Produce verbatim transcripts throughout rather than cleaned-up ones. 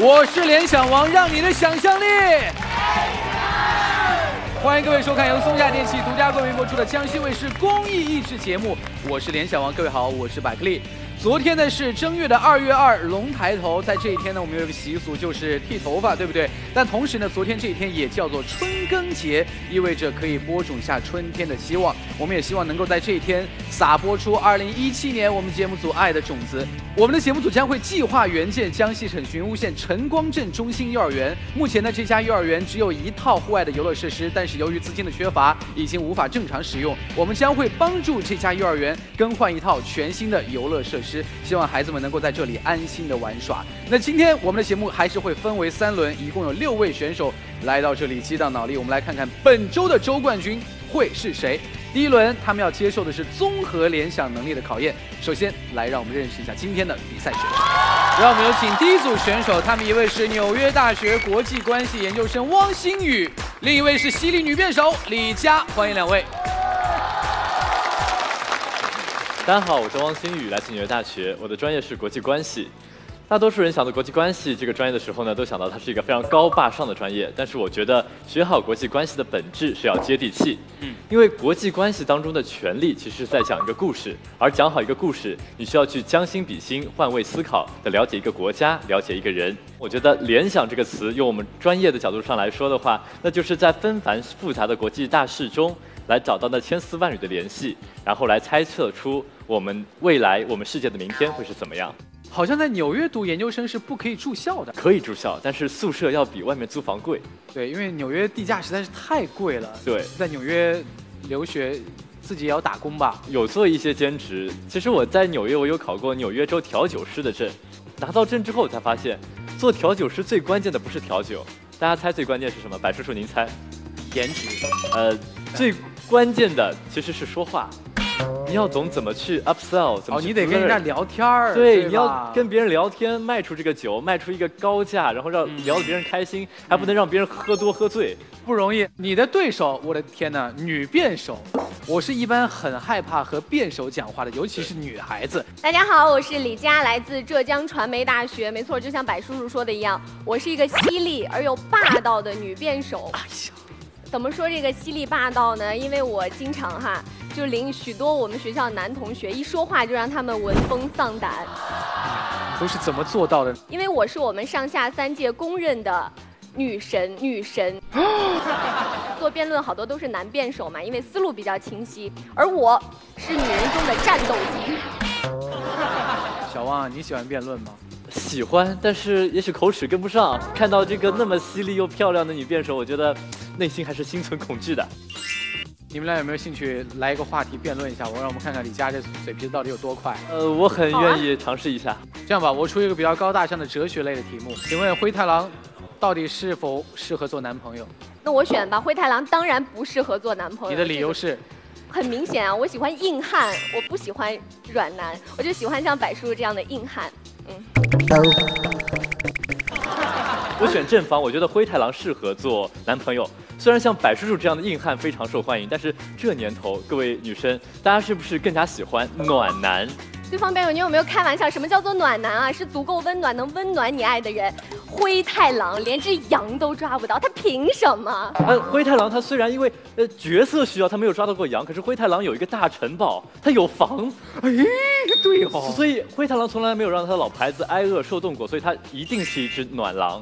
我是联想王，让你的想象力。欢迎各位收看由松下电器独家冠名播出的江西卫视公益益智节目，我是联想王。各位好，我是百克力。昨天呢是正月的二月二，龙抬头。在这一天呢，我们有一个习俗，就是剃头发，对不对？但同时呢，昨天这一天也叫做春耕节，意味着可以播种下春天的希望。我们也希望能够在这一天撒播出二零一七年我们节目组爱的种子。我们的节目组将会计划援建江西省寻乌县晨光镇中心幼儿园。目前呢，这家幼儿园只有一套户外的游乐设施，但是由于资金的缺乏，已经无法正常使用。我们将会帮助这家幼儿园更换一套全新的游乐设施。希望孩子们能够在这里安心的玩耍。那今天我们的节目还是会分为三轮，一共有六位选手来到这里激荡脑力。我们来看看本周的周冠军会是谁。第一轮他们要接受的是综合联想能力的考验。首先来让我们认识一下今天的比赛选手。让我们有请第一组选手，他们一位是纽约大学国际关系研究生汪星宇，另一位是犀利女辩手李佳，欢迎两位。 大家好，我是汪星宇，来自纽约大学，我的专业是国际关系。大多数人想到国际关系这个专业的时候呢，都想到它是一个非常高大上的专业。但是我觉得学好国际关系的本质是要接地气。嗯，因为国际关系当中的权力其实是在讲一个故事，而讲好一个故事，你需要去将心比心、换位思考的了解一个国家、了解一个人。我觉得联想这个词，用我们专业的角度上来说的话，那就是在纷繁复杂的国际大事中，来找到那千丝万缕的联系，然后来猜测出我们未来我们世界的明天会是怎么样。 好像在纽约读研究生是不可以住校的。 可以住校，但是宿舍要比外面租房贵。 对，因为纽约地价实在是太贵了。 对， 在纽约留学，自己也要打工吧？ 有做一些兼职。其实我在纽约，我有考过纽约州调酒师的证，拿到证之后才发现，做调酒师最关键的不是调酒，大家猜最关键是什么？柏叔叔您猜？ 颜值。 呃，最关键的其实是说话。你要懂怎么去 upsell， 怎么去、 哦、你得跟人家聊天儿。 对， 对， 你要跟别人聊天，卖出这个酒，卖出一个高价，然后让聊得别人开心，嗯、还不能让别人喝多喝醉， 不容易。你的对手，我的天哪，女辩手，我是一般很害怕和辩手讲话的，尤其是女孩子。 大家好，我是李佳，来自浙江传媒大学。没错，就像柏叔叔说的一样，我是一个犀利而又霸道的女辩手。哎呀，怎么说这个犀利霸道呢？因为我经常哈。就领许多我们学校男同学，一说话就让他们闻风丧胆。 都是怎么做到的？ 因为我是我们上下三届公认的女神，女神。做辩论好多都是男辩手嘛，因为思路比较清晰，而我是女人中的战斗机。 小汪，你喜欢辩论吗？ 喜欢，但是也许口齿跟不上。看到这个那么犀利又漂亮的女辩手，我觉得内心还是心存恐惧的。 你们俩有没有兴趣来一个话题辩论一下？我让我们看看李佳这嘴皮子到底有多快。 呃，我很愿意尝试一下。 这样吧，我出一个比较高大上的哲学类的题目，请问灰太狼到底是否适合做男朋友？ 那我选吧，灰太狼当然不适合做男朋友。 你的理由是？ 很明显啊，我喜欢硬汉，我不喜欢软男，我就喜欢像柏叔叔这样的硬汉。嗯。 我选正方，我觉得灰太狼适合做男朋友。虽然像柏叔叔这样的硬汉非常受欢迎，但是这年头，各位女生，大家是不是更加喜欢暖男？ 对方辩友，你有没有开玩笑？什么叫做暖男啊？是足够温暖，能温暖你爱的人。灰太狼连只羊都抓不到，他凭什么？ 呃，灰太狼他虽然因为呃角色需要，他没有抓到过羊，可是灰太狼有一个大城堡，他有房。 哎，对哦。 所以灰太狼从来没有让他的老婆子挨饿受冻过，所以他一定是一只暖狼。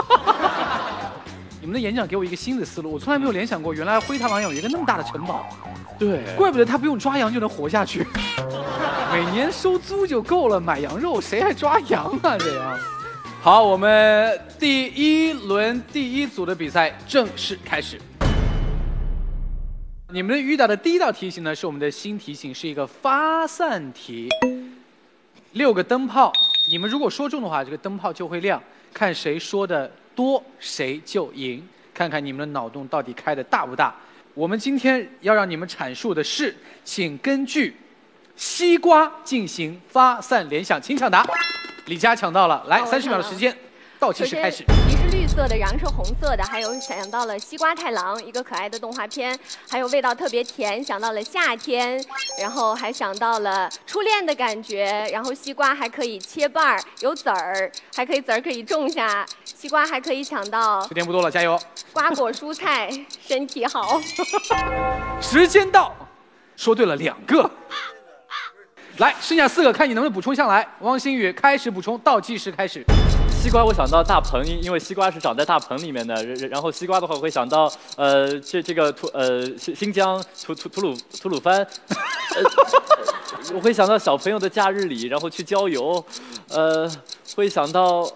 你们的演讲给我一个新的思路，我从来没有联想过，原来灰太狼有一个那么大的城堡。 对， 怪不得他不用抓羊就能活下去，每年收租就够了，买羊肉谁还抓羊啊？这样。好，我们第一轮第一组的比赛正式开始。你们遇到的第一道题型呢，是我们的新题型，是一个发散题。六个灯泡，你们如果说中的话，这个灯泡就会亮，看谁说的多谁就赢，看看你们的脑洞到底开的大不大。我们今天要让你们阐述的是，请根据西瓜进行发散联想，请抢答。李佳抢到了，来三十秒的时间，倒计时开始。 提示是绿色的，瓤是红色的，还有想到了西瓜太郎，一个可爱的动画片，还有味道特别甜，想到了夏天，然后还想到了初恋的感觉，然后西瓜还可以切瓣儿，有籽儿，还可以籽儿可以种下，西瓜还可以想到时间不多了，加油！ 瓜果蔬菜，身体好。 时间到，说对了两个。来，剩下四个，看你能不能补充上来。汪星宇开始补充，倒计时开始。 西瓜我想到大棚，因因为西瓜是长在大棚里面的。然然后西瓜的话，我会想到呃这这个吐呃新新疆吐吐吐鲁吐鲁番，呃，我会想到小朋友的假日里，然后去郊游，呃，会想到。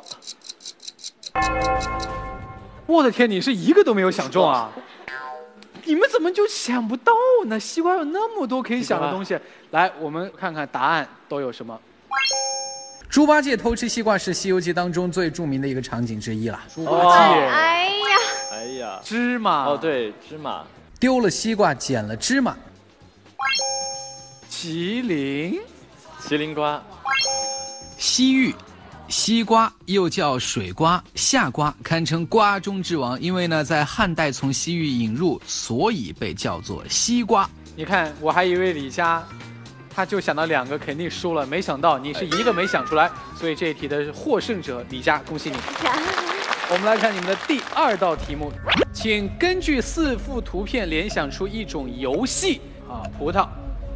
我的天，你是一个都没有想中啊！你们怎么就想不到呢？西瓜有那么多可以想的东西。来，我们看看答案都有什么。猪八戒偷吃西瓜是《西游记》当中最著名的一个场景之一了。猪八戒， 哎呀， 哎呀， 芝麻。 哦，对，芝麻。 丢了西瓜，捡了芝麻。麒麟， 麒麟瓜。 西域。西瓜又叫水瓜、夏瓜，堪称瓜中之王。因为呢，在汉代从西域引入，所以被叫做西瓜。你看，我还以为李佳，他就想到两个，肯定输了。没想到你是一个没想出来，所以这一题的获胜者李佳，恭喜你。我们来看你们的第二道题目，请根据四幅图片联想出一种游戏啊，葡萄。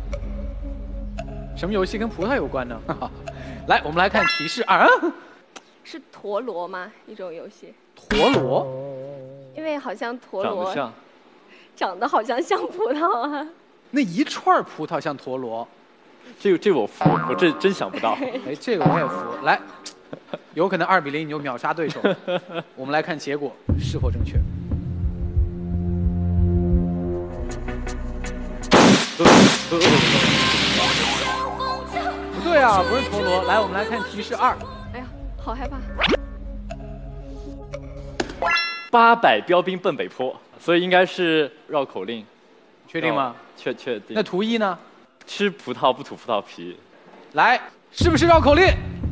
什么游戏跟葡萄有关呢？来，我们来看提示二。 是陀螺吗？一种游戏。 陀螺？ 因为好像陀螺螺长得像， 长得好像像葡萄啊。 那一串葡萄像陀螺， 这个这个我服，我这真想不到。 哎，这个我也服。来，有可能二比零你就秒杀对手。我们来看结果是否正确。不对啊，不是陀螺。来，我们来看提示二。 哎呀，好害怕。 八百标兵奔北坡，所以应该是绕口令。 确定吗？ 确确定。 那图一呢？ 吃葡萄不吐葡萄皮。 来，是不是绕口令？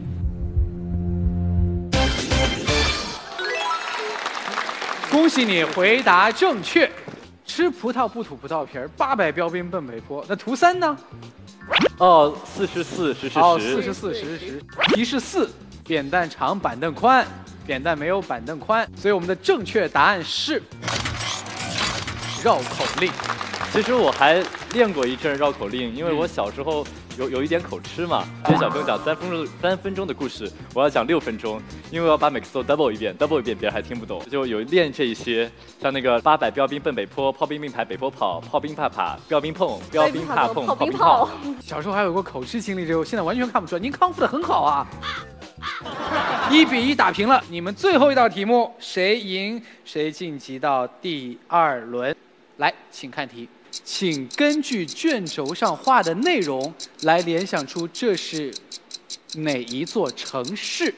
恭喜你回答正确。吃葡萄不吐葡萄皮儿，八百标兵奔北坡。那图三呢？ 哦，四十四，十是十。 哦，四十四，十是十。提示四，扁担长，板凳宽。扁担没有板凳宽，所以我们的正确答案是绕口令。 其实我还练过一阵绕口令，因为我小时候有有一点口吃嘛，跟小朋友讲三分钟三分钟的故事，我要讲六分钟，因为我要把每个字都 double 一遍 ，double 一遍别人还听不懂，就有练这一些，像那个八百标兵奔北坡，炮兵并排北坡跑，炮兵怕怕，标兵碰，标兵怕碰， 炮兵炮。 小时候还有过口吃经历，这个现在完全看不出来。您康复的很好啊。一比一打平了，你们最后一道题目谁赢谁晋级到第二轮。来，请看题，请根据卷轴上画的内容来联想出这是哪一座城市。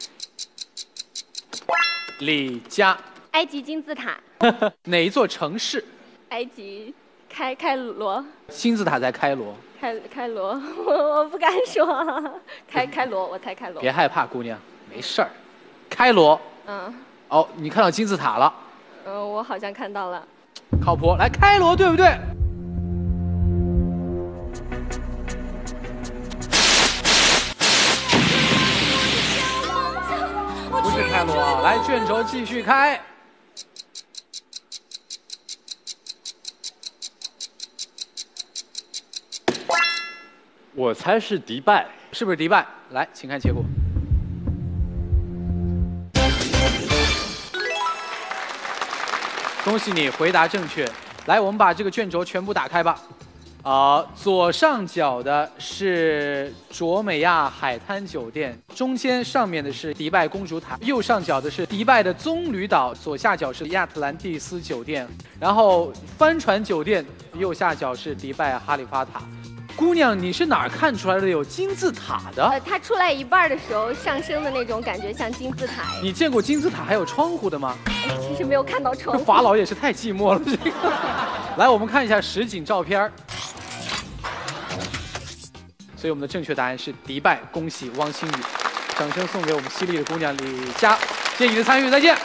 李佳， 埃及金字塔。 哪一座城市？ 埃及开开罗。 金字塔在开罗。 开开罗，我我不敢说。开开罗，我猜开罗。 别害怕，姑娘，没事儿。开罗。 嗯。 哦，你看到金字塔了。 嗯，我好像看到了。 靠谱，来开罗，对不对？不是开罗，来卷轴继续开。 我猜是迪拜， 是不是迪拜？来，请看结果。恭喜你回答正确。来，我们把这个卷轴全部打开吧。啊、呃，左上角的是卓美亚海滩酒店，中间上面的是迪拜公主塔，右上角的是迪拜的棕榈岛，左下角是亚特兰蒂斯酒店，然后帆船酒店右下角是迪拜哈利法塔。姑娘，你是哪儿看出来的有金字塔的？ 呃，它出来一半的时候上升的那种感觉像金字塔。 你见过金字塔还有窗户的吗？ 哎，其实没有看到窗户。 法老也是太寂寞了，这个。来，我们看一下实景照片。所以我们的正确答案是迪拜，恭喜汪星宇，掌声送给我们犀利的姑娘李佳，谢谢你的参与，再见。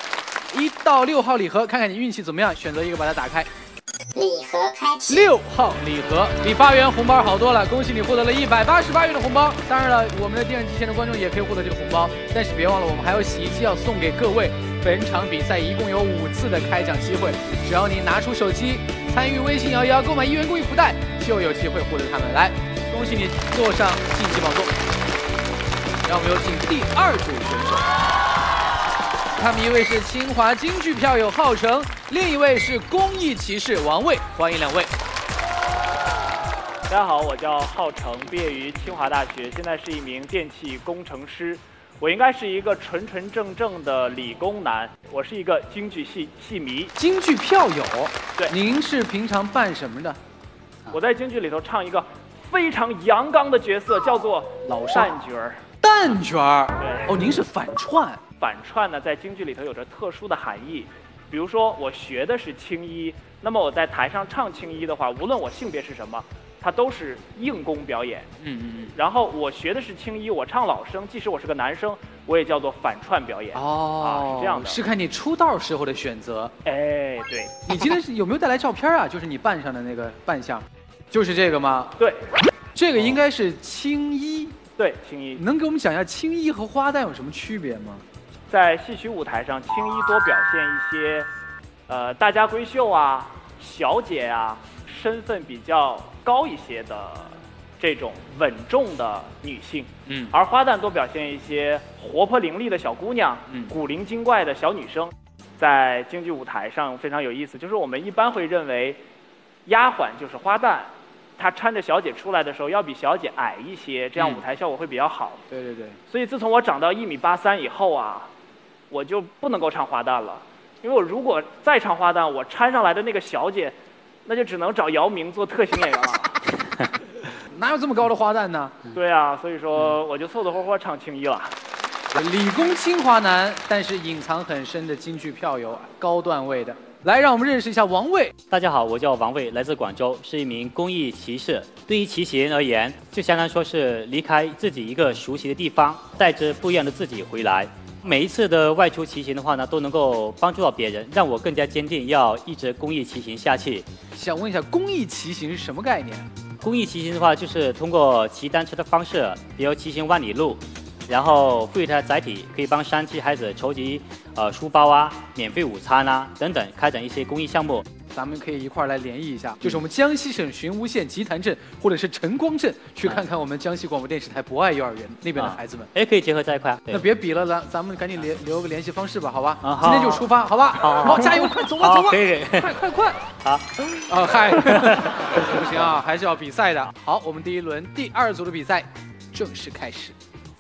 一到六号礼盒，看看你运气怎么样，选择一个把它打开。 礼盒开启。 六号礼盒比发元红包好多了，恭喜你获得了一百八十八元的红包。当然了，我们的电视机前的观众也可以获得这个红包，但是别忘了，我们还有洗衣机要送给各位。本场比赛一共有五次的开奖机会，只要你拿出手机参与微信摇一摇购买一元公益福袋，就有机会获得它们。来，恭喜你坐上晋级宝座。让我们有请第二组选手。他们一位是清华京剧票友浩成，另一位是公益骑士王卫，欢迎两位。 大家好，我叫浩成，毕业于清华大学，现在是一名电气工程师。我应该是一个纯纯正正的理工男，我是一个京剧戏戏迷。 京剧票友， 对， 您是平常扮什么的？ 我在京剧里头唱一个非常阳刚的角色，叫做老少旦角儿。 旦角儿， 对， 哦，您是反串。 反串呢，在京剧里头有着特殊的含义。比如说，我学的是青衣，那么我在台上唱青衣的话，无论我性别是什么，它都是硬功表演。 嗯嗯嗯。 然后我学的是青衣，我唱老生，即使我是个男生，我也叫做反串表演。 哦， 啊，是这样的。 是看你出道时候的选择。 哎，对。 你今天是有没有带来照片啊？就是你扮上的那个扮相，就是这个吗？ 对。 这个应该是青衣。 对，青衣。 能给我们讲一下青衣和花旦有什么区别吗？ 在戏曲舞台上，青衣多表现一些，呃，大家闺秀啊、小姐啊，身份比较高一些的这种稳重的女性。嗯，而花旦多表现一些活泼伶俐的小姑娘，嗯，古灵精怪的小女生。在京剧舞台上非常有意思，就是我们一般会认为，丫鬟就是花旦。她搀着小姐出来的时候，要比小姐矮一些，这样舞台效果会比较好。 嗯、对对对。 所以自从我长到一米八三以后啊，我就不能够唱花旦了，因为我如果再唱花旦，我搀上来的那个小姐，那就只能找姚明做特型演员了。 哪有这么高的花旦呢？ 对啊，所以说我就凑凑合合唱青衣了。 理工清华男，但是隐藏很深的京剧票友，高段位的。来，让我们认识一下王卫。 大家好，我叫王卫，来自广州，是一名公益骑士。对于骑行而言，就相当说是离开自己一个熟悉的地方，带着不一样的自己回来。每一次的外出骑行的话呢，都能够帮助到别人，让我更加坚定要一直公益骑行下去。 想问一下，公益骑行是什么概念？ 公益骑行的话，就是通过骑单车的方式，比如骑行万里路，然后赋予它载体，可以帮山区孩子筹集呃书包啊、免费午餐啊等等，开展一些公益项目。 咱们可以一块儿来联谊一下，就是我们江西省寻吴县吉潭镇或者是晨光镇，去看看我们江西广播电视台博爱幼儿园那边的孩子们。 哎、啊，可以结合在一块。 那别比了，咱咱们赶紧留留个联系方式吧，好吧？ 啊、 今天就出发，好吧？ 好， 好，加油，快走吧，走吧！ 可以， 快快快！ 好， 啊嗨，不行啊，还是要比赛的。好，我们第一轮第二组的比赛正式开始。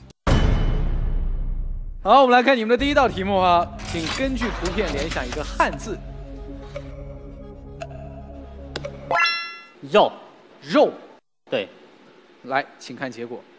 好，我们来看你们的第一道题目啊，请根据图片联想一个汉字。 肉， 肉， 对， 来，请看结果。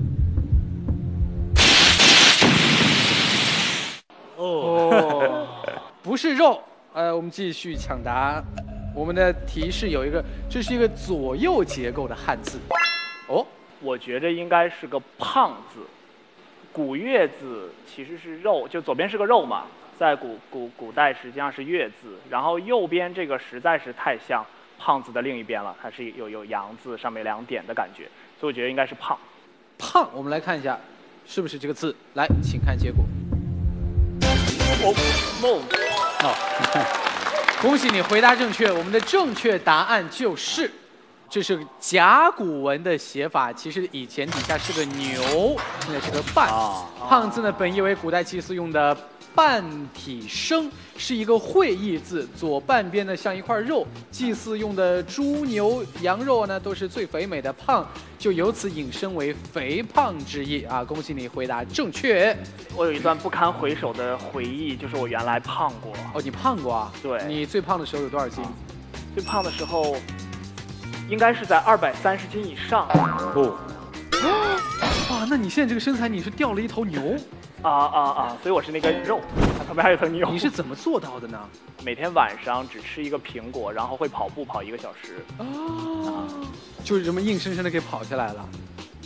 哦，不是肉，呃，我们继续抢答。我们的提示有一个，这是一个左右结构的汉字。哦， 我觉着应该是个胖字。古月字其实是肉，就左边是个肉嘛，在古古古代实际上是月字，然后右边这个实在是太像胖字的另一边了，它是有有阳字上面两点的感觉，所以我觉得应该是胖。 胖，我们来看一下，是不是这个字？来，请看结果。 哦，梦， 哦，恭喜你回答正确，我们的正确答案就是。这是甲骨文的写法，其实以前底下是个牛，现在是个半。胖字呢，本意为古代祭祀用的半体生，是一个会意字，左半边呢像一块肉。祭祀用的猪、牛、羊肉呢，都是最肥美的，胖就由此引申为肥胖之意啊！恭喜你回答正确。 我有一段不堪回首的回忆，就是我原来胖过。 哦，你胖过啊？ 对。 你最胖的时候有多少斤？ 最胖的时候。应该是在二百三十斤以上。 哦，哇，那你现在这个身材，你是掉了一头牛？ 啊啊啊！所以我是那个肉，它旁边还有头牛。 你是怎么做到的呢？ 每天晚上只吃一个苹果，然后会跑步跑一个小时。 哦，啊、就是这么硬生生的给跑下来了。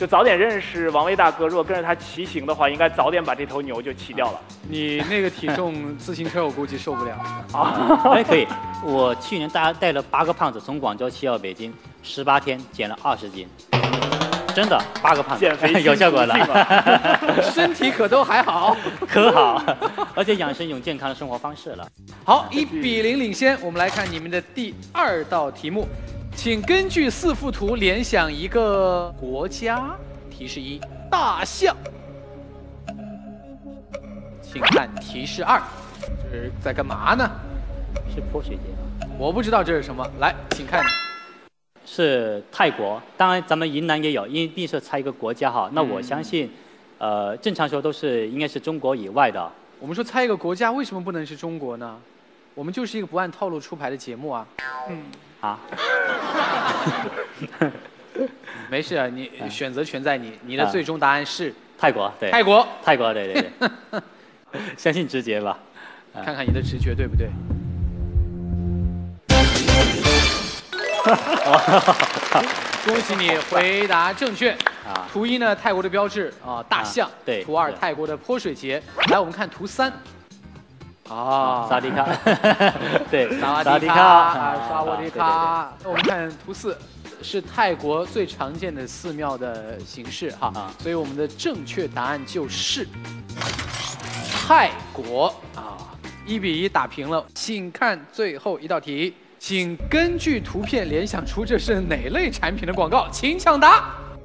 就早点认识王威大哥，如果跟着他骑行的话，应该早点把这头牛就骑掉了。 你那个体重，自行车我估计受不了啊。 哎，可以。我去年带带了八个胖子从广州骑到北京，十八天减了二十斤，真的八个胖子， 减肥有效果了。 身体可都还好， 可好，而且养成一种健康的生活方式了。 好，一比零领先。我们来看你们的第二道题目，请根据四幅图联想一个国家。提示一：大象。请看提示二，这是在干嘛呢？ 是泼水节吗？ 我不知道这是什么。来，请看。 是泰国，当然咱们云南也有，因为毕竟是猜一个国家哈。那我相信，嗯、呃，正常说都是应该是中国以外的。 我们说猜一个国家，为什么不能是中国呢？我们就是一个不按套路出牌的节目啊。 嗯。啊。 没事啊，你选择权在你，你的最终答案是泰国，对。 泰国， 泰国，对对对。相信直觉吧。 看看你的直觉对不对？恭喜你回答正确。啊，图一呢，泰国的标志啊，大象。啊、对。图二，泰国的泼水节。来，我们看图三。啊， 萨迪卡。对， 萨迪卡啊，沙沃迪卡。我们看图四，是泰国最常见的寺庙的形式哈，啊、所以我们的正确答案就是泰国啊。一比一打平了，请看最后一道题，请根据图片联想出这是哪类产品的广告，请抢答。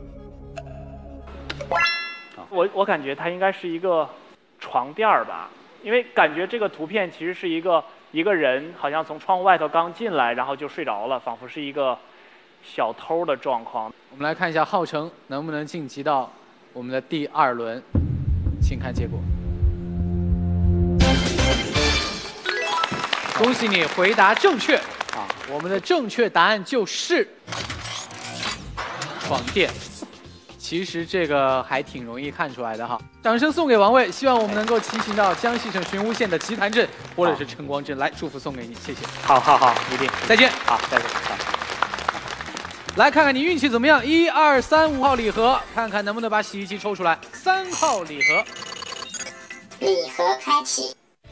我我感觉它应该是一个床垫儿吧，因为感觉这个图片其实是一个一个人好像从窗户外头刚进来，然后就睡着了，仿佛是一个小偷的状况。 我们来看一下浩成能不能晋级到我们的第二轮，请看结果。恭喜你回答正确啊！我们的正确答案就是床垫。其实这个还挺容易看出来的哈。掌声送给王卫，希望我们能够骑行到江西省寻乌县的吉潭镇或者是晨光镇来，祝福送给你，谢谢。 好好好，一定。 再见。 好，再见。好。 来看看你运气怎么样，一二三五号礼盒，看看能不能把洗衣机抽出来。三号礼盒， 礼盒开启。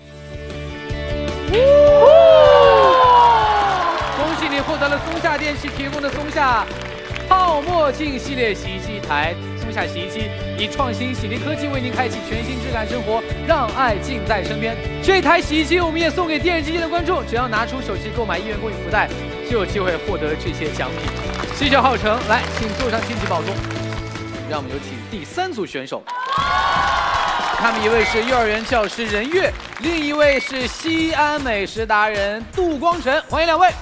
恭喜你获得了松下电器提供的松下泡沫净系列洗衣机台。松下洗衣机以创新洗涤科技为您开启全新质感生活，让爱近在身边。这台洗衣机我们也送给电视机前的观众，只要拿出手机购买一元公益福袋，就有机会获得这些奖品。谢谢浩成，来，请坐上金鸡宝座。让我们有请第三组选手。他们一位是幼儿园教师任月，另一位是西安美食达人杜光晨，欢迎两位。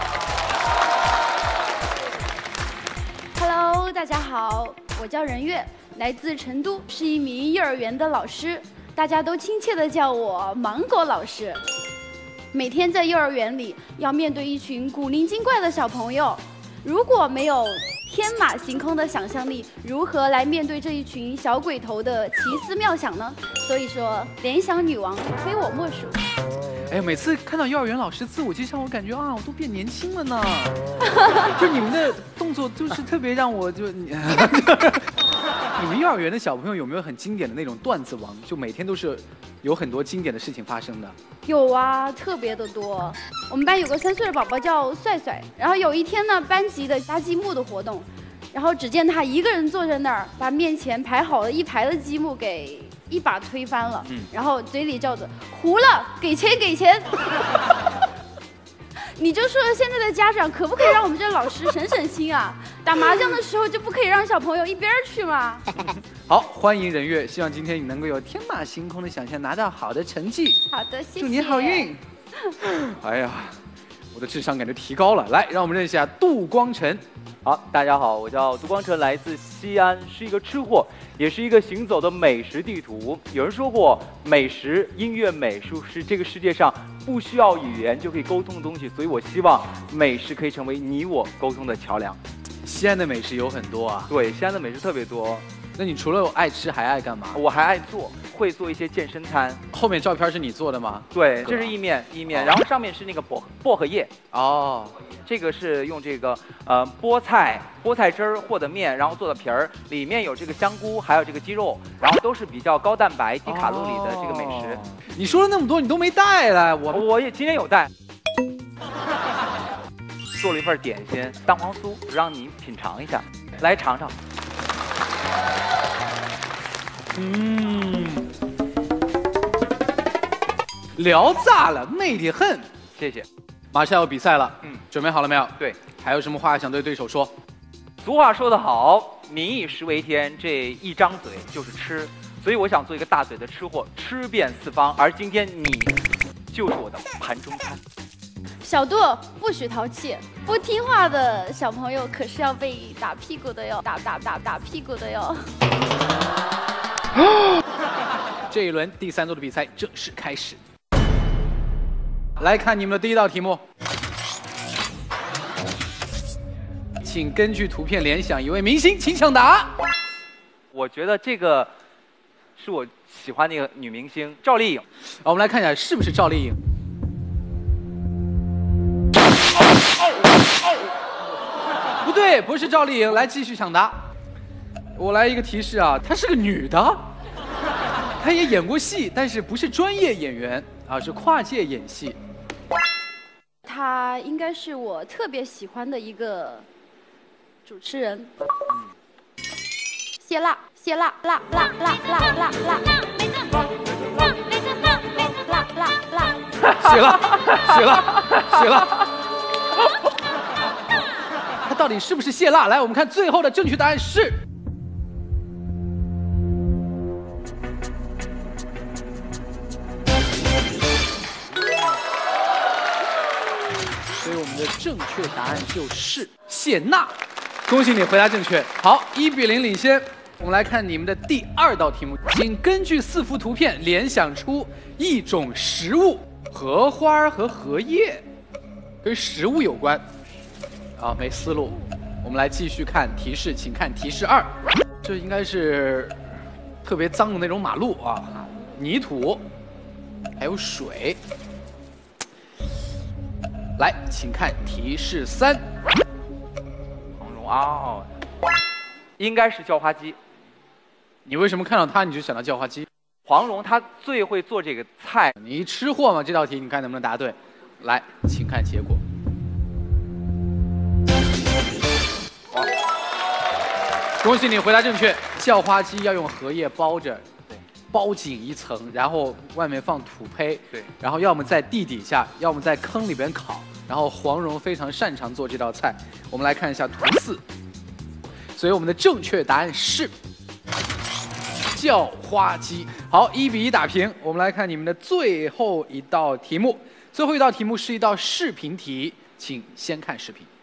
Hello， 大家好，我叫任月，来自成都，是一名幼儿园的老师，大家都亲切地叫我芒果老师。每天在幼儿园里要面对一群古灵精怪的小朋友，如果没有天马行空的想象力，如何来面对这一群小鬼头的奇思妙想呢？所以说，联想女王非我莫属。 哎，每次看到幼儿园老师自我介绍，我感觉啊，我都变年轻了呢。就你们的动作，就是特别让我就你们幼儿园的小朋友有没有很经典的那种段子王？就每天都是有很多经典的事情发生的。 有啊，特别的多。我们班有个三岁的宝宝叫帅帅，然后有一天呢，班级的搭积木的活动，然后只见他一个人坐在那儿，把面前排好了一排的积木给一把推翻了，嗯、然后嘴里叫着糊了，给钱给钱。你就说现在的家长可不可以让我们这老师省省心啊？打麻将的时候就不可以让小朋友一边去吗？ 好，欢迎任月，希望今天你能够有天马行空的想象，拿到好的成绩。 好的，谢谢。 祝你好运。哎呀，我的智商感觉提高了。来，让我们认识一下杜光晨。 好，大家好，我叫杜光晨，来自西安，是一个吃货，也是一个行走的美食地图。有人说过，美食、音乐、美术是这个世界上不需要语言就可以沟通的东西，所以我希望美食可以成为你我沟通的桥梁。 西安的美食有很多啊， 对，西安的美食特别多。 那你除了爱吃还爱干嘛？ 我还爱做， 会做一些健身餐。 后面照片是你做的吗？ 对，这是意面，意面，然后上面是那个薄薄荷叶。 哦， 这个是用这个呃菠菜菠菜汁儿和的面，然后做的皮儿，里面有这个香菇，还有这个鸡肉，然后都是比较高蛋白、低卡路里的这个美食。 哦、你说了那么多，你都没带来，我我也今天有带。做了一份点心，蛋黄酥，让你品尝一下，来尝尝。 嗯，聊炸了，美得很。 谢谢。 马上要比赛了， 嗯， 准备好了没有？ 对。 还有什么话想对对手说？ 俗话说得好，民以食为天，这一张嘴就是吃，所以我想做一个大嘴的吃货，吃遍四方。而今天你就是我的盘中餐。 小度，不许淘气！不听话的小朋友可是要被打屁股的哟，打打打打屁股的哟。 这一轮第三周的比赛正式开始。来看你们的第一道题目，请根据图片联想一位明星，请抢答。 我觉得这个是我喜欢那个女明星赵丽颖。 我们来看一下是不是赵丽颖。不对，不是赵丽颖。来继续抢答。我来一个提示啊，她是个女的，她也演过戏，但是不是专业演员啊，是跨界演戏。 她应该是我特别喜欢的一个主持人。谢娜，谢娜，辣辣辣辣辣辣辣。 写了，写了，写了。他到底是不是谢娜？来，我们看最后的正确答案是。所以我们的正确答案就是谢娜。恭喜你回答正确。好，一比零领先。我们来看你们的第二道题目，请根据四幅图片联想出一种食物。荷花和荷叶跟食物有关啊，没思路。我们来继续看提示，请看提示二，这应该是特别脏的那种马路啊，泥土，还有水。来，请看提示三。 黄蓉啊，哦，应该是叫花鸡。 你为什么看到它你就想到叫花鸡？ 黄蓉她最会做这个菜， 你吃货嘛？这道题你看能不能答对？来，请看结果。恭喜你回答正确。叫花鸡要用荷叶包着， 对， 包紧一层，然后外面放土坯， 对， 然后要么在地底下，要么在坑里边烤。然后黄蓉非常擅长做这道菜。我们来看一下图四，所以我们的正确答案是。叫花鸡。好，一比一打平。我们来看你们的最后一道题目。最后一道题目是一道视频题，请先看视频。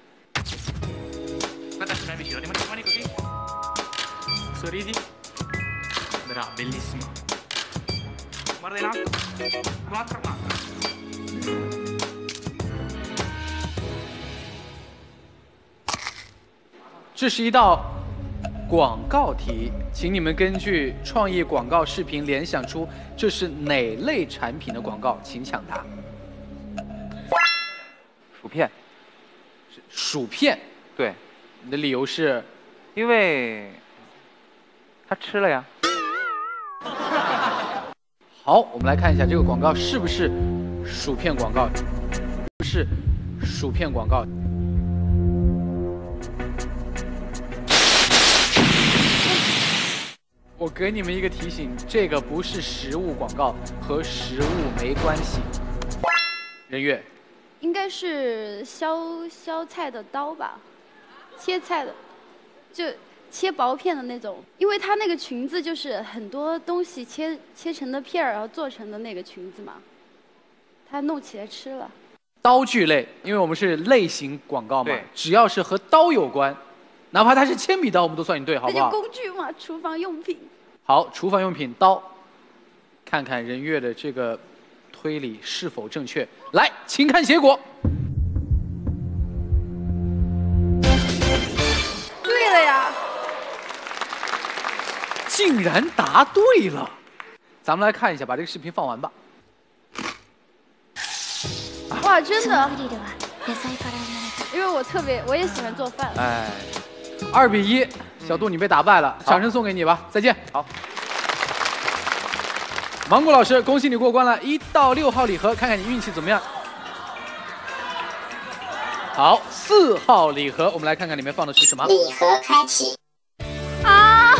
这是一道广告题，请你们根据创意广告视频联想出这是哪类产品的广告，请抢答。 薯片。 薯片。 对。 你的理由是？ 因为他吃了呀。 好，我们来看一下这个广告是不是薯片广告？不是薯片广告。我给你们一个提醒，这个不是食物广告，和食物没关系。任月， 应该是削削菜的刀吧，切菜的，就切薄片的那种。因为它那个裙子就是很多东西切切成的片儿，然后做成的那个裙子嘛，它弄起来吃了。 刀具类，因为我们是类型广告嘛，只要是和刀有关，哪怕它是铅笔刀，我们都算你对，好不好？ 那就工具嘛，厨房用品。 好，厨房用品刀，看看任月的这个推理是否正确。来，请看结果。 对了呀！ 竟然答对了！ 咱们来看一下，把这个视频放完吧。 哇，真的，因为我特别，我也喜欢做饭。 哎，二比一，小杜你被打败了，掌声送给你吧，再见。 好。 芒果老师，恭喜你过关了，一到六号礼盒，看看你运气怎么样。好，四号礼盒，我们来看看里面放的是什么。 礼盒开启。 啊！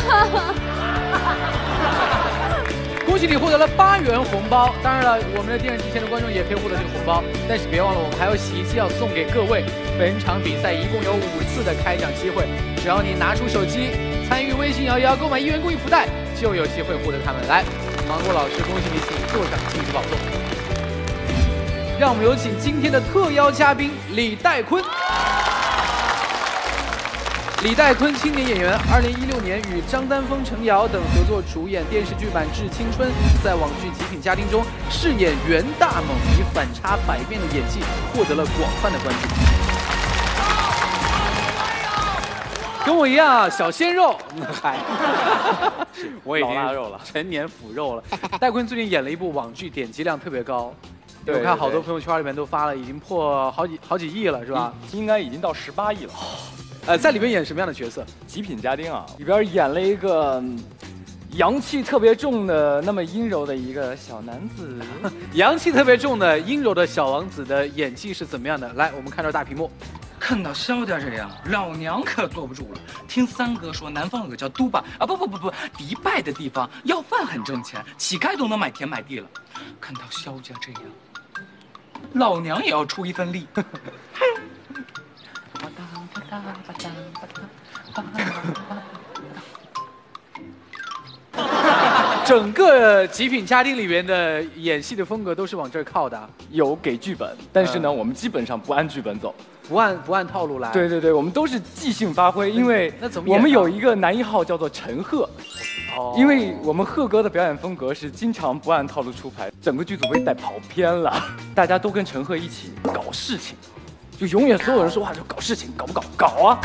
恭喜你获得了八元红包。当然了，我们的电视机前的观众也可以获得这个红包，但是别忘了，我们还有洗衣机要送给各位。本场比赛一共有五次的开奖机会，只要你拿出手机参与微信摇一摇购买一元公益福袋，就有机会获得它们。来，芒果老师，恭喜你，请坐上金质宝座。让我们有请今天的特邀嘉宾李代坤。李代坤，青年演员，二零一六年与张丹峰、陈瑶等合作主演电视剧版《致青春》，在网剧《极品家庭》中饰演袁大猛，以反差百变的演技获得了广泛的关注。跟我一样啊，小鲜肉，嗨，我已经老腊肉了， 成年腐肉了。代坤最近演了一部网剧，点击量特别高。 对， 我看好多朋友圈里面都发了，已经破好几好几亿了，是吧？ 应该已经到十八亿了。 呃，在里面演什么样的角色？ 极品家丁啊，里边演了一个阳气特别重的、那么阴柔的一个小男子。 阳气特别重的阴柔的小王子的演技是怎么样的？来，我们看到大屏幕。 看到萧家这样，老娘可坐不住了。听三哥说，南方有个叫都巴啊，不不不不，迪拜的地方要饭很挣钱，乞丐都能买田买地了。看到萧家这样，老娘也要出一份力。 整个《极品家丁》里面的演戏的风格都是往这儿靠的， 有给剧本，但是呢，嗯、我们基本上不按剧本走， 不按不按套路来。 对对对，我们都是即兴发挥，因为那怎么我们有一个男一号叫做陈赫。哦，因为我们赫哥的表演风格是经常不按套路出牌，整个剧组被带跑偏了，大家都跟陈赫一起搞事情，就永远所有人说话就搞事情，搞不搞？搞啊！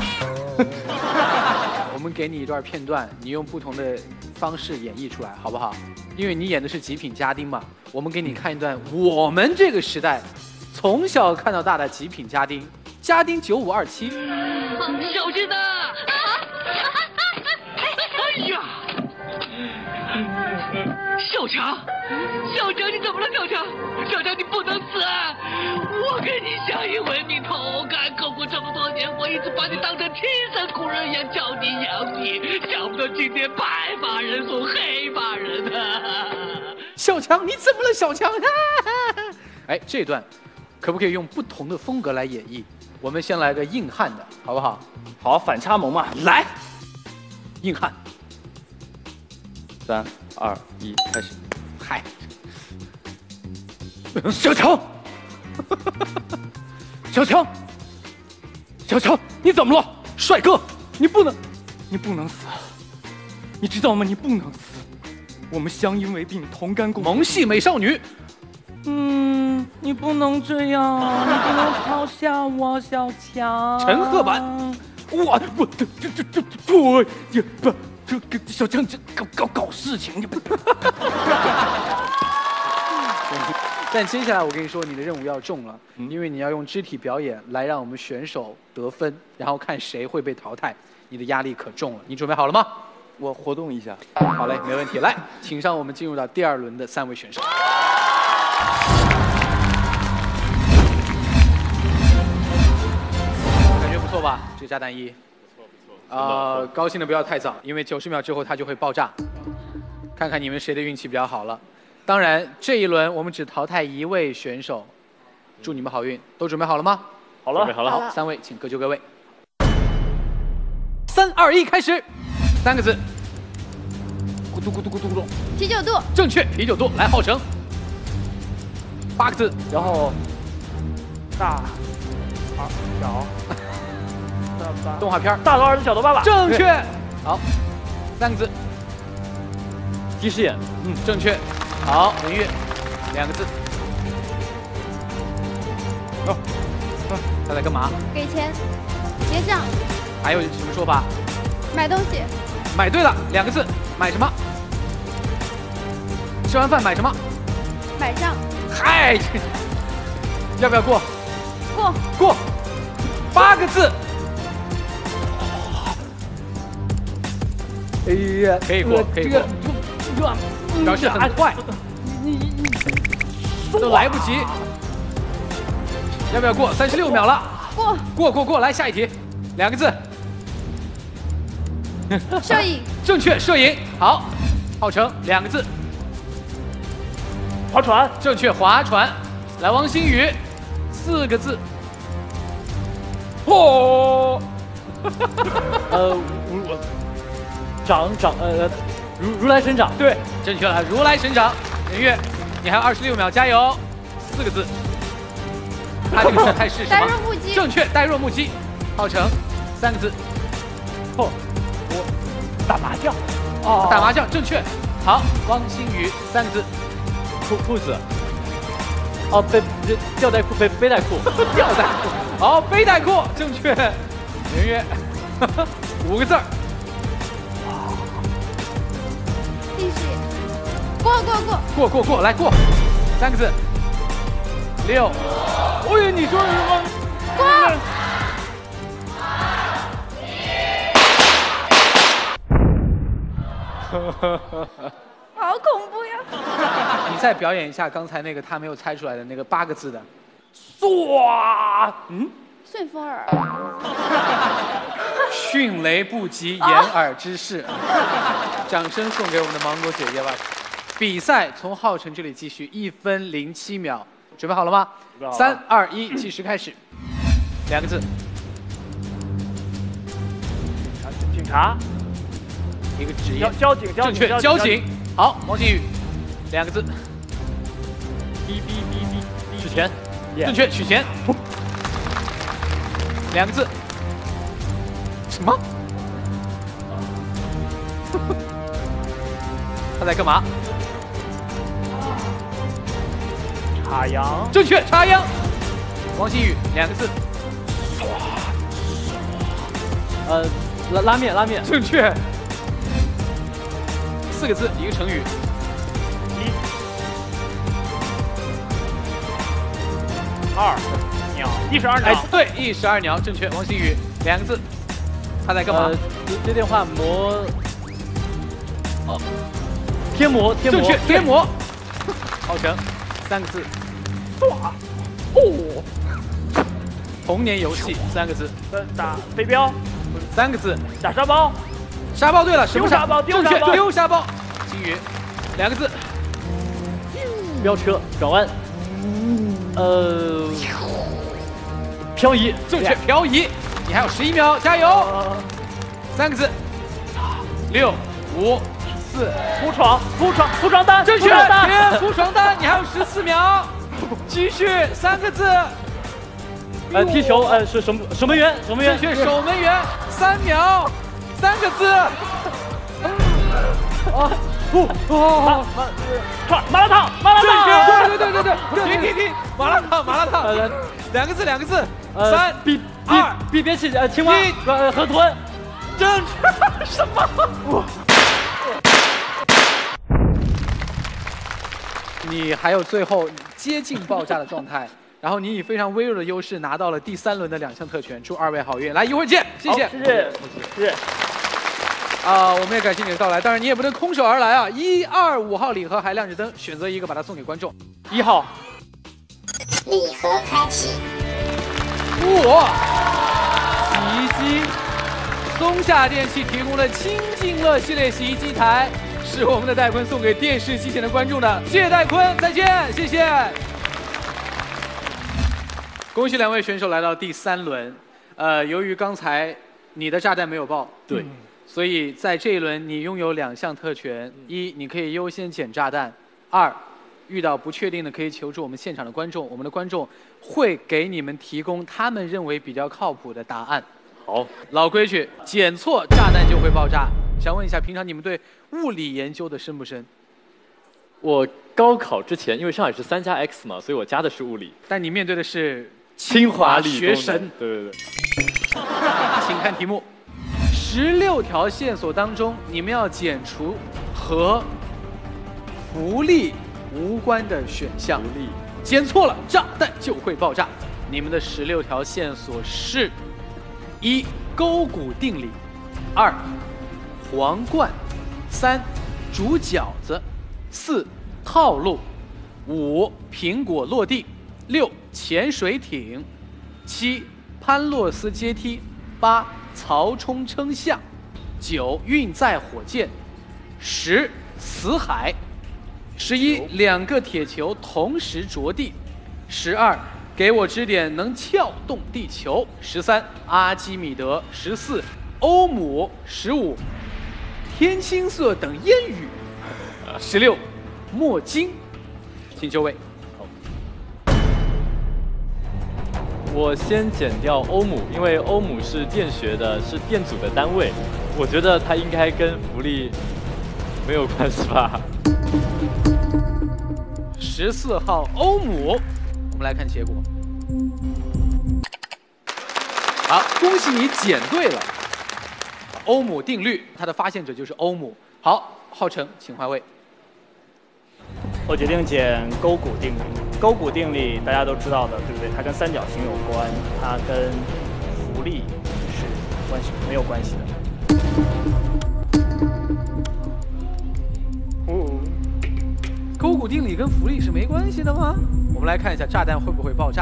我们给你一段片段，你用不同的方式演绎出来，好不好？因为你演的是极品家丁嘛，我们给你看一段我们这个时代从小看到大的极品家丁，家丁九五二七。 小心呐！哎呀！小强，小强，你怎么了？小强，小强，你不能死啊！我跟你相依为命，同甘共苦这么多年，我一直把你当成亲生骨肉一样教你养你，想不到今天白发人送黑发人啊！ 小强，你怎么了？小强，哎，这段可不可以用不同的风格来演绎？我们先来个硬汉的，好不好？ 好，反差萌嘛， 来，硬汉。 三二一，开始！ 嗨， 小强，小强，小强，你怎么了？帅哥，你不能，你不能死，你知道吗？你不能死，我们相依为命，同甘共苦。 萌系美少女。 嗯，你不能这样，你不能抛下我，小强。 陈赫版， 我我这这这这对也不。这这小强这搞搞搞事情，你不？ 但接下来我跟你说，你的任务要重了，嗯、因为你要用肢体表演来让我们选手得分，然后看谁会被淘汰。你的压力可重了，你准备好了吗？ 我活动一下。 好嘞，没问题。来，请上我们进入到第二轮的三位选手。感觉不错吧？这个炸弹一。呃，高兴的不要太早，因为九十秒之后它就会爆炸。看看你们谁的运气比较好了。当然，这一轮我们只淘汰一位选手。祝你们好运，都准备好了吗？ 好了， 准备好了。 好，三位请各就各位。三二一，开始。三个字。咕嘟咕嘟咕嘟咕嘟。 啤酒肚。 正确，啤酒肚。来，浩成。八个字， 然后大二小。 动画片大头儿子小头爸爸， 正确。好，三个字。 近视眼， 嗯，正确。好，文月，两个字。哦，他在干嘛？ 给钱，结账。 还有什么说法？ 买东西。 买对了，两个字。买什么？ 吃完饭买什么？ 买账。 嗨，要不要过？ 过。 过。八个字。 哎呀， 可以过，可以过。表示很快，都来不及。要不要过？三十六秒了。 过。 过过过，来下一题，两个字。 摄影。 正确，摄影。好，浩成两个字。 划船。 正确，划船。来，王星宇，四个字。嚯！ 呃，如长长呃如如来神掌。 对，正确了，如来神掌。任月，你还有二十六秒，加油！四个字。他这个状态是什么？ 呆若木鸡。 正确，呆若木鸡。浩成，三个字。 哦，我打麻将。 哦，打麻将，正确。好，汪星宇，三个字。 裤裤子。哦，背吊带裤，背背带裤。 吊带裤。好，背带裤，正确。圆圆，五个字儿。 历史。过过过。 过过过，来过。三个字。六。哎，你说什么？ 过。好恐怖呀！ 你再表演一下刚才那个他没有猜出来的那个八个字的。唰，嗯， 顺风耳。 迅雷不及掩耳之势。掌声送给我们的芒果姐姐吧。比赛从浩辰这里继续，一分零七秒，准备好了吗？三二一，计时开始。两个字。 警察。 一个职业。 交交警，交正确，交警。好，王靖宇，两个字。 哔哔哔哔，取钱。 正确，取钱。两个字。什么？他在干嘛？ 插秧。 正确，插秧。王靖宇，两个字。 呃，拉拉面，拉面。 正确。四个字，一个成语。 一。二鸟，一石二鸟。 哎，对，一石二鸟，正确。王星宇，两个字。他在干嘛？ 呃、接电话磨。哦。贴膜，贴膜。 正确，贴膜。浩成，三个字。 哇。 哦。童年游戏，三个字。 打飞镖。 三个字。 打沙包。 沙包对了，什么沙包？ 正确，丢沙包。金鱼，两个字。 飙车，转弯。呃，漂移， 正确，漂移。你还有十一秒，加油！三个字。六五四， 铺床，铺床，铺床单， 正确，铺床单。你还有十四秒，继续，三个字。 呃，踢球，呃，是守守门员，守门员， 正确，守门员。三秒。三个字。 啊，不，哦， 麻麻辣烫，麻辣烫。 对对对对对，停停停，麻辣烫，麻辣烫。两个字，两个字。三比二比憋气，呃，青蛙，呃，河豚。 正确。什么？你还有最后接近爆炸的状态。然后你以非常微弱的优势拿到了第三轮的两项特权，祝二位好运！来，一会儿见，谢谢， 谢谢，谢谢。 啊，我们也感谢你的到来，当然你也不能空手而来啊！一二五号礼盒还亮着灯，选择一个把它送给观众。一号， 礼盒开启。 哇！洗衣机，松下电器提供的清净乐系列洗衣机台，是我们的戴坤送给电视机前的观众的，谢谢戴坤，再见，谢谢。恭喜两位选手来到第三轮，呃，由于刚才你的炸弹没有爆， 对， 所以在这一轮你拥有两项特权：一，你可以优先捡炸弹；二，遇到不确定的可以求助我们现场的观众，我们的观众会给你们提供他们认为比较靠谱的答案。 好， 老规矩，捡错炸弹就会爆炸。想问一下，平常你们对物理研究的深不深？ 我高考之前，因为上海是三加 X 嘛，所以我加的是物理。 但你面对的是清华理学神。 对对对。 请看题目：十六条线索当中，你们要剪除和福利无关的选项。 福利捡错了，炸弹就会爆炸。你们的十六条线索是：一、勾股定理；二、皇冠；三、煮饺子；四、套路；五、苹果落地；六、潜水艇；七、潘洛斯阶梯；八、曹冲称象；九、运载火箭；十、死海；十一、两个铁球同时着地；十二、给我支点能撬动地球；十三、阿基米德；十四、欧姆；十五、天青色等烟雨；十六、墨金。请就位。 我先减掉欧姆，因为欧姆是电学的，是电阻的单位，我觉得它应该跟福利没有关系吧。 十四号欧姆，我们来看结果。好，恭喜你捡对了。欧姆定律，它的发现者就是欧姆。好，浩辰，请换位。 我决定捡勾股定理。勾股定理大家都知道的，对不对？它跟三角形有关，它跟浮力是关系没有关系的。 哦，勾股定理跟浮力是没关系的吗？我们来看一下炸弹会不会爆炸。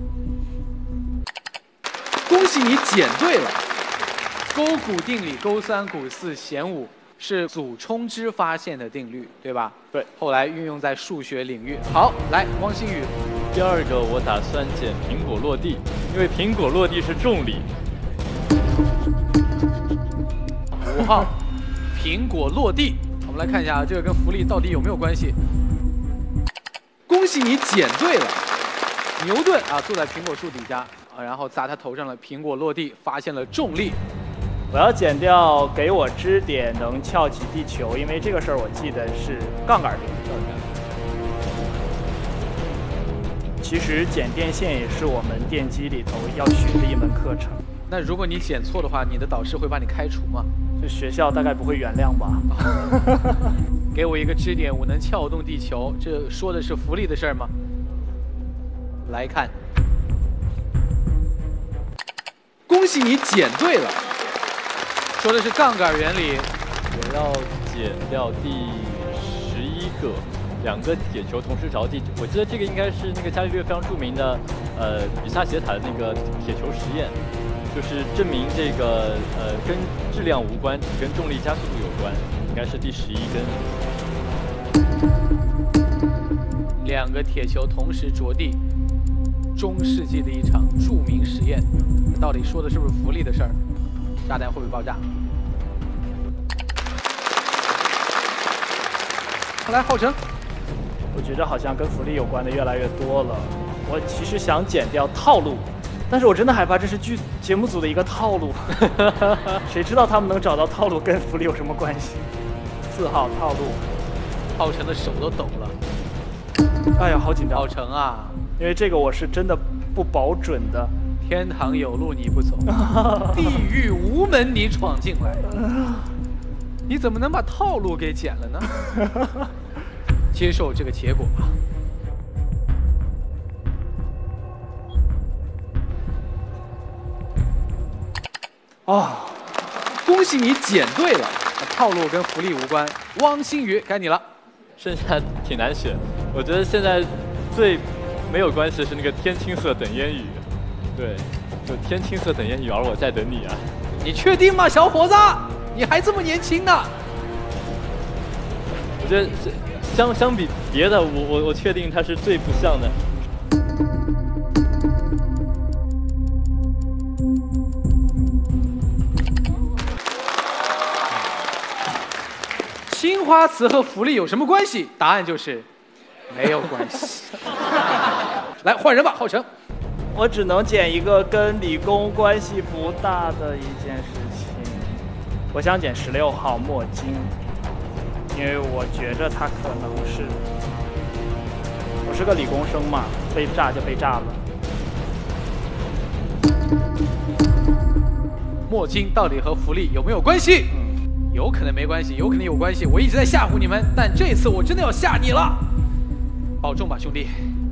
恭喜你捡对了，勾股定理勾三股四弦五。是祖冲之发现的定律，对吧？ 对。 后来运用在数学领域。好，来，汪星宇。 第二个我打算捡苹果落地，因为苹果落地是重力。 五号，苹果落地。我们来看一下这个跟浮力到底有没有关系。恭喜你捡对了，牛顿啊坐在苹果树底下啊，然后砸他头上了，苹果落地，发现了重力。 我要减掉给我支点能撬起地球，因为这个事儿我记得是杠杆定律。其实剪电线也是我们电机里头要学的一门课程。 那如果你剪错的话，你的导师会把你开除吗？ 这学校大概不会原谅吧。 给我一个支点，我能撬动地球，这说的是浮力的事儿吗？来看，恭喜你捡对了。说的是杠杆原理。 我要减掉第十一个，两个铁球同时着地。我记得这个应该是那个伽利略非常著名的，呃，比萨斜塔的那个铁球实验，就是证明这个呃跟质量无关，只跟重力加速度有关，应该是第十一根。 两个铁球同时着地，中世纪的一场著名实验，到底说的是不是浮力的事儿？炸弹会不会爆炸？后来浩辰， 我觉得好像跟浮力有关的越来越多了。我其实想减掉套路，但是我真的害怕这是剧节目组的一个套路。谁知道他们能找到套路跟浮力有什么关系？四号套路， 浩辰的手都抖了。 哎呀，好紧张！ 浩辰啊， 因为这个我是真的不保准的。 天堂有路你不走，地狱无门你闯进来，你怎么能把套路给捡了呢？接受这个结果吧。哦，恭喜你捡对了，套路跟浮力无关。汪星宇，该你了。 剩下挺难选，我觉得现在最没有关系的是那个天青色等烟雨。对，就天青色等烟雨，而我在等你啊！ 你确定吗，小伙子？你还这么年轻呢？ 我觉得相相比别的，我我我确定它是最不像的。 青花瓷和浮力有什么关系？答案就是没有关系。来换人吧，浩辰。 我只能捡一个跟理工关系不大的一件事情，我想捡十六号墨金，因为我觉着它可能是，我是个理工生嘛，被炸就被炸了。 墨金到底和浮力有没有关系？嗯， 有可能没关系，有可能有关系。我一直在吓唬你们，但这次我真的要吓你了，保重吧，兄弟。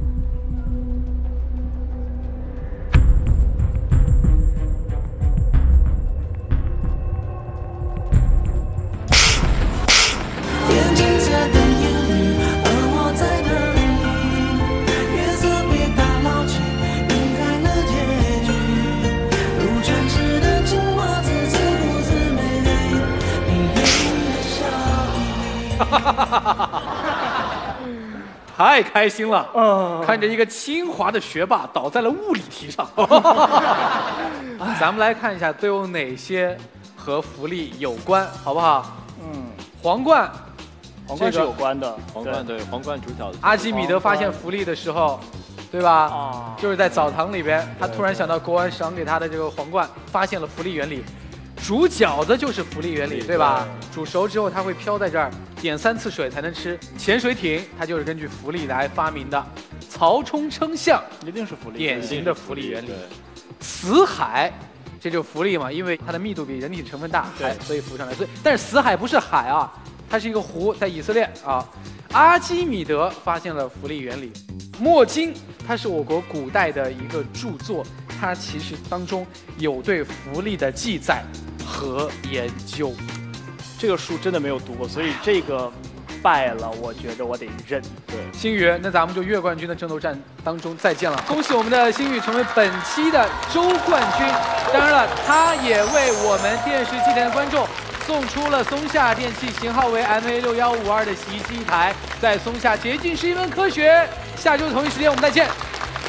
太开心了！嗯，看着一个清华的学霸倒在了物理题上。咱们来看一下都有哪些和福利有关，好不好？嗯，皇冠， 皇冠是有关的。 皇冠对，皇冠主角。 阿基米德发现福利的时候，对吧？啊，就是在澡堂里边，他突然想到国王赏给他的这个皇冠，发现了福利原理。煮饺子就是福利原理，对吧？煮熟之后它会飘在这儿，点三次水才能吃。潜水艇它就是根据福利来发明的。曹冲称象一定是福利， 典型的福利原理。死海，这就是福利嘛，因为它的密度比人体成分大，海所以浮上来。所以，但是死海不是海啊，它是一个湖，在以色列啊。阿基米德发现了福利原理。墨经，它是我国古代的一个著作，它其实当中有对福利的记载和研究。 这个书真的没有读过，所以这个败了，我觉得我得认。 对，星宇，那咱们就月冠军的争夺战当中再见了。恭喜我们的星宇成为本期的周冠军。当然了，他也为我们电视机前的观众送出了松下电器型号为 M A 六一五二的洗衣机一台，在松下洁净是一门科学。下周同一时间我们再见。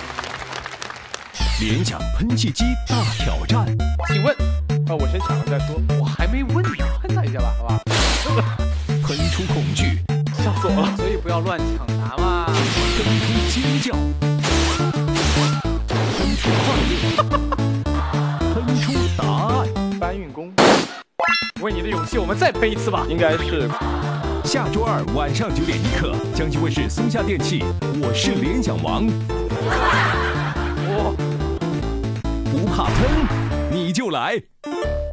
联想喷气机大挑战， 请问， 啊，我先抢了再说。 我还没问你，喷他一下吧，好吧？ 喷出恐惧， 吓死我了！所以不要乱抢答嘛。 喷出尖叫，喷出快乐，喷出答案。 搬运工。 为你的勇气，我们再喷一次吧。 应该是。 下周二晚上九点一刻，江西卫视松下电器，我是联想王。 我不怕喷，你就来。